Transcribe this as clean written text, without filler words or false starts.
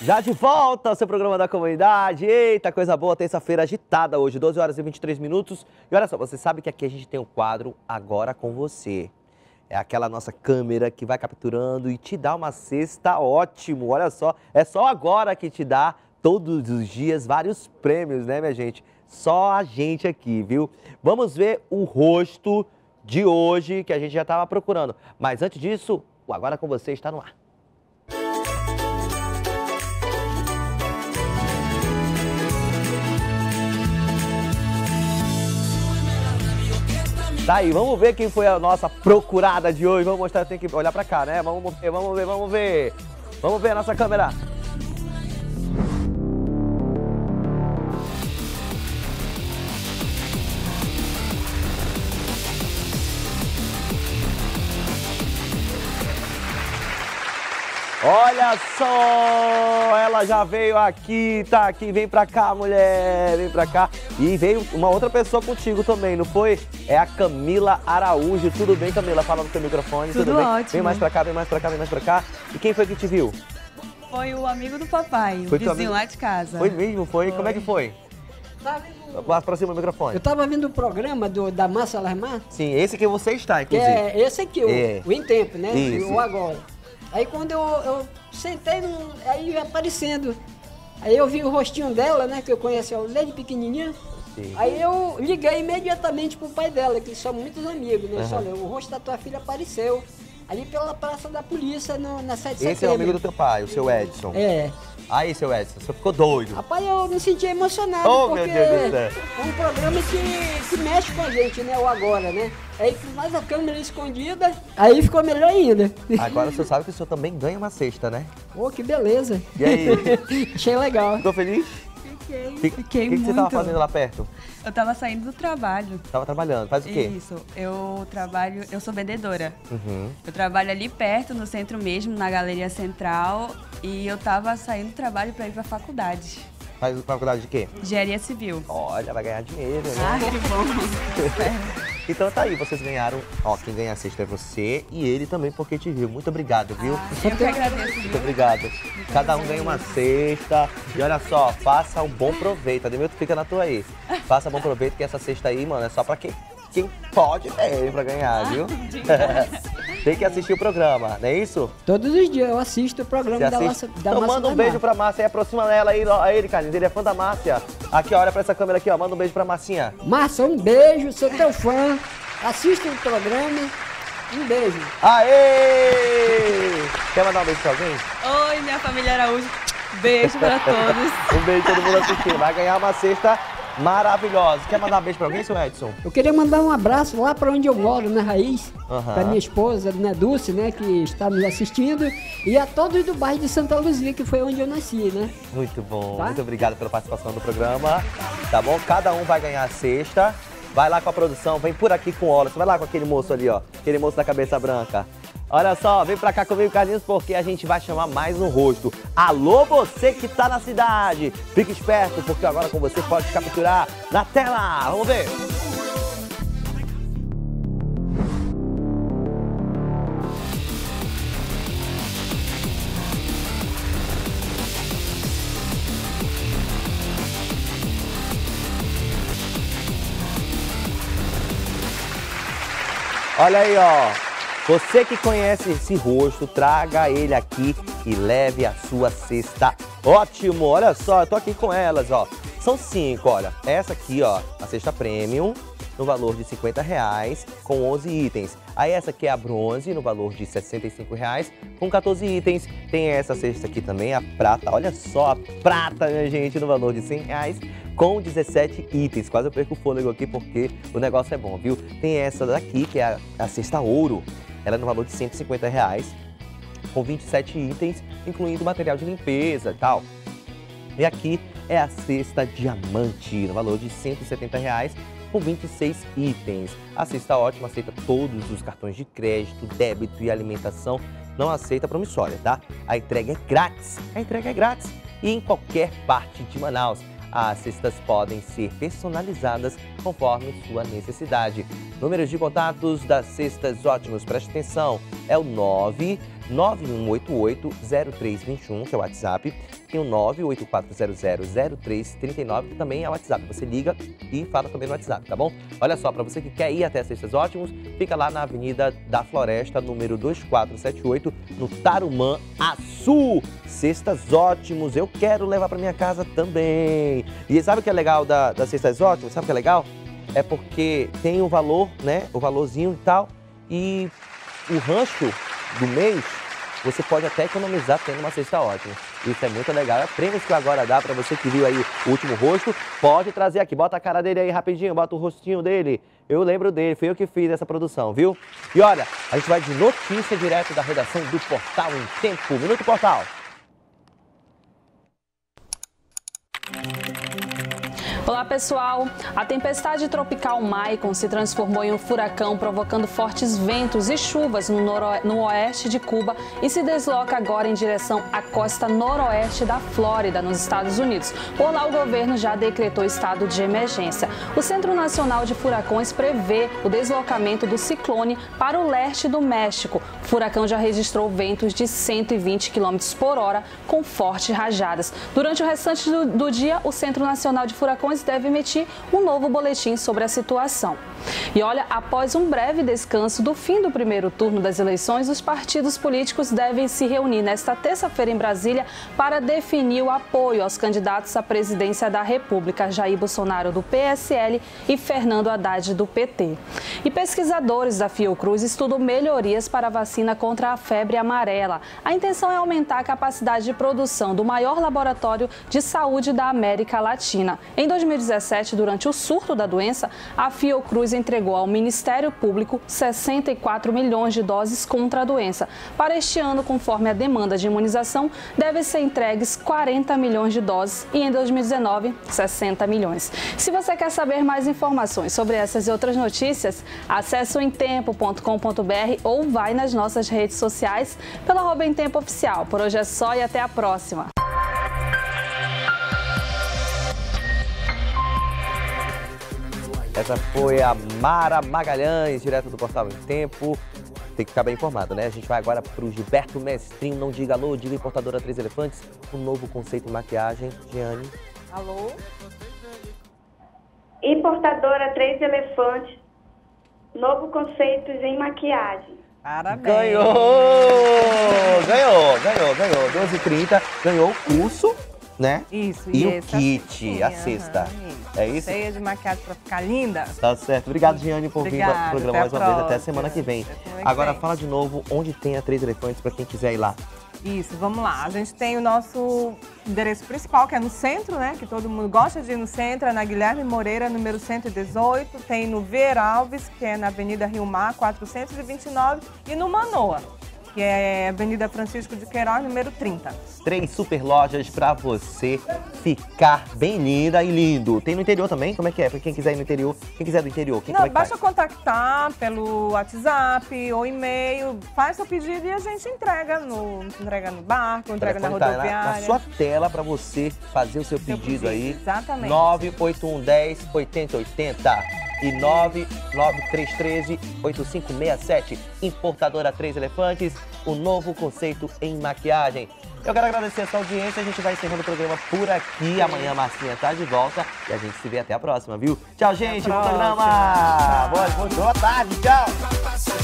Já de volta ao seu programa da comunidade. Eita, coisa boa, terça-feira agitada hoje, 12 horas e 23 minutos. E olha só, você sabe que aqui a gente tem um quadro Agora com Você. É aquela nossa câmera que vai capturando e te dá uma cesta ótimo. Olha só, é só agora que te dá todos os dias vários prêmios, né, minha gente? Só a gente aqui, viu? Vamos ver o rosto de hoje que a gente já estava procurando. Mas antes disso, o Agora com Você está no ar. Tá aí, vamos ver quem foi a nossa procurada de hoje. Vamos mostrar, tem que olhar pra cá, né? Vamos ver, vamos ver, vamos ver. Vamos ver a nossa câmera. Olha só, ela já veio aqui, tá aqui, vem pra cá, mulher, vem pra cá. E veio uma outra pessoa contigo também, não foi? É a Camila Araújo. Tudo bem, Camila? Fala no teu microfone. Tudo bem? ótimo. Vem mais pra cá, vem mais pra cá, vem mais pra cá. E quem foi que te viu? Foi o amigo do papai, Foi o teu vizinho amigo? lá de casa. Foi mesmo? Foi? Como é que foi? Aproxima o microfone. Eu tava vendo o programa da Márcia Alarmar, Sim, esse que você está, que inclusive. é esse aqui, o Em Tempo, né? Isso. O Agora. Aí quando eu sentei, aí aparecendo. Aí eu vi o rostinho dela, né? Que eu conheço ela desde pequenininha. Sim. Aí eu liguei imediatamente pro pai dela, que são muitos amigos, né? Uhum. Olha, o rosto da tua filha apareceu ali pela Praça da Polícia, na 7 de setembro. Esse é o amigo do teu pai, o seu Edson. É. Aí, seu Edson, você ficou doido. Rapaz, eu me senti emocionado, Oh, porque meu Deus do céu. é um programa que mexe com a gente, né, o Agora, né? Aí mais a câmera escondida, aí ficou melhor ainda. Agora o senhor sabe que o senhor também ganha uma cesta, né? Pô, que beleza. E aí? Achei legal. Ficou feliz? Fiquei O que você muito. tava fazendo lá perto? Eu tava saindo do trabalho. Tava trabalhando. Faz o quê? Isso, eu sou vendedora. Uhum. Eu trabalho ali perto, no centro mesmo, na Galeria Central. E eu tava saindo do trabalho pra ir pra faculdade. Faz faculdade de quê? Engenharia Civil. Olha, vai ganhar dinheiro, né? Ah, que bom. Então tá aí, vocês ganharam. Ó, quem ganha a cesta é você e ele também porque te viu. Muito obrigado, viu? Eu que agradeço. Muito obrigado. Cada um ganha uma cesta. E olha só, faça um bom proveito. Ademilton, fica na tua aí. Faça bom proveito que essa cesta aí, mano, é só pra quem pode mesmo pra ganhar, viu? Tem que assistir o programa, não é isso? Todos os dias eu assisto o programa Você da assiste? Márcia. Então manda um beijo pra Márcia e aproxima ela aí, ó, ele, Carlinhos, ele é fã da Márcia. Aqui, ó, olha pra essa câmera aqui, ó, manda um beijo pra Marcinha. Márcia, um beijo, sou teu fã. Assista o programa. Um beijo. Aê! Quer mandar um beijo pra alguém? Oi, minha família Araújo. Beijo pra todos. Um beijo todo mundo assistindo. Vai ganhar uma cesta maravilhosa. Quer mandar um beijo pra alguém, seu Edson? Eu queria mandar um abraço lá para onde eu moro, na Raiz, Aham. para minha esposa, né, Dulce, né, que está nos assistindo, e a todos do bairro de Santa Luzia, que foi onde eu nasci, né? Muito bom. Tá? Muito obrigado pela participação do programa. Tá bom? Cada um vai ganhar a cesta. Vai lá com a produção, vem por aqui com o Wallace. Vai lá com aquele moço ali, ó. Aquele moço da cabeça branca. Olha só, vem pra cá comigo, Carlinhos, porque a gente vai chamar mais um rosto. Alô, você que tá na cidade. Fique esperto, porque agora com você pode capturar na tela. Vamos ver. Olha aí, ó. Você que conhece esse rosto, traga ele aqui e leve a sua cesta. Ótimo, olha só, eu tô aqui com elas, ó. São 5, olha. Essa aqui, ó, a cesta premium, no valor de R$50, com 11 itens. Aí essa aqui é a bronze, no valor de R$65, com 14 itens. Tem essa cesta aqui também, a prata. Olha só, a prata, minha gente, no valor de R$100, com 17 itens. Quase eu perco o fôlego aqui porque o negócio é bom, viu? Tem essa daqui, que é a cesta ouro. Ela é no valor de R$150, com 27 itens, incluindo material de limpeza e tal. E aqui é a cesta diamante, no valor de R$170, com 26 itens. A cesta ótima aceita todos os cartões de crédito, débito e alimentação. Não aceita promissória, tá? A entrega é grátis. A entrega é grátis e em qualquer parte de Manaus. As cestas podem ser personalizadas conforme sua necessidade. Números de contatos das cestas ótimos, preste atenção, é o 99188-0321, que é o WhatsApp, tem o 984000339, que também é o WhatsApp. Você liga e fala também no WhatsApp, tá bom? Olha só, para você que quer ir até Cestas Ótimos, fica lá na Avenida da Floresta, número 2478, no Tarumã, Açu. Cestas Ótimos, eu quero levar para minha casa também. E sabe o que é legal da Cestas Ótimos? Sabe o que é legal? É porque tem o valor, né? O valorzinho e tal. E o rancho do mês, você pode até economizar tendo uma cesta ótima. Isso é muito legal. É prêmios que agora dá para você que viu aí o último rosto. Pode trazer aqui, bota a cara dele aí rapidinho, bota o rostinho dele. Eu lembro dele, fui eu que fiz essa produção, viu? E olha, a gente vai de notícia direto da redação do Portal em Tempo. Minuto Portal. Olá pessoal, a tempestade tropical Maicon se transformou em um furacão, provocando fortes ventos e chuvas no oeste de Cuba e se desloca agora em direção à costa noroeste da Flórida, nos Estados Unidos. Por lá o governo já decretou estado de emergência. O Centro Nacional de Furacões prevê o deslocamento do ciclone para o leste do México. O furacão já registrou ventos de 120 km por hora com fortes rajadas. Durante o restante do dia, o Centro Nacional de Furacões deve emitir um novo boletim sobre a situação. E olha, após um breve descanso do fim do primeiro turno das eleições, os partidos políticos devem se reunir nesta terça-feira em Brasília para definir o apoio aos candidatos à presidência da República, Jair Bolsonaro do PSL e Fernando Haddad do PT. E pesquisadores da Fiocruz estudam melhorias para a vacina contra a febre amarela. A intenção é aumentar a capacidade de produção do maior laboratório de saúde da América Latina. Em 2017, durante o surto da doença, a Fiocruz entregou ao Ministério Público 64 milhões de doses contra a doença. Para este ano, conforme a demanda de imunização, devem ser entregues 40 milhões de doses e em 2019, 60 milhões. Se você quer saber mais informações sobre essas e outras notícias, acesse o emtempo.com.br ou vai nas nossas redes sociais pelo @emtempo_oficial. Por hoje é só e até a próxima. Essa foi a Mara Magalhães, direto do Portal em Tempo. Tem que ficar bem informado, né? A gente vai agora para o Gilberto Mestrinho. Não diga alô, diga Importadora 3 Elefantes. Um novo conceito em maquiagem. Giane. Alô? Importadora 3 Elefantes. Novo conceito em maquiagem. Parabéns. Ganhou! Ganhou. 12h30. Ganhou o curso, né? Isso. E o essa kit, a cesta. É isso? Cheia de maquiagem pra ficar linda. Tá certo. Obrigado, Giane, por vir para o programa mais uma vez. Até semana que vem. Agora fala de novo onde tem a 3 Elefantes para quem quiser ir lá. Isso, vamos lá. A gente tem o nosso endereço principal, que é no centro, né? Que todo mundo gosta de ir no centro, é na Guilherme Moreira, número 118. Tem no Ver Alves, que é na Avenida Rio Mar, 429. E no Manoa, que é Avenida Francisco de Queiroz, número 30. 3 super lojas para você ficar bem linda e lindo. Tem no interior também? Como é que é? Para quem quiser ir no interior, quem quiser do interior, Não, basta contactar pelo WhatsApp ou e-mail, faz seu pedido e a gente entrega no barco, entrega na rodoviária. Na sua tela para você fazer o seu pedido aí. Exatamente. 98110 8080 e 99313-8567. Importadora 3 Elefantes, o novo conceito em maquiagem. Eu quero agradecer a sua audiência, a gente vai encerrando o programa por aqui. Amanhã a Marcinha tá de volta e a gente se vê até a próxima, viu? Tchau, gente, bom programa! Boa tarde, tchau!